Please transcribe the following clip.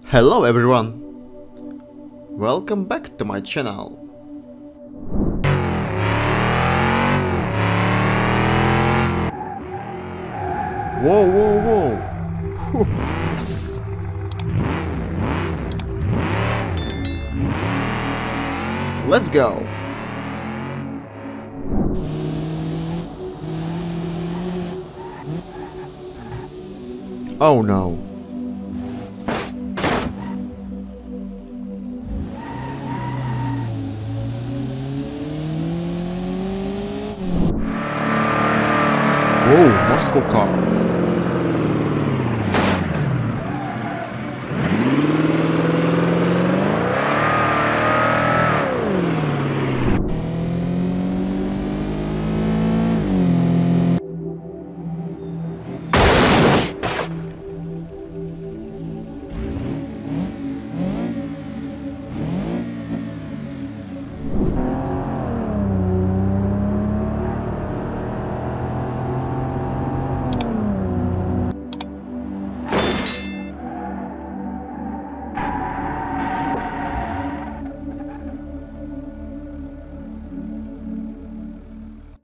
Hello everyone! Welcome back to my channel. Whoa, whoa, whoa! Whew, yes! Let's go! Oh no! Whoa, muscle car!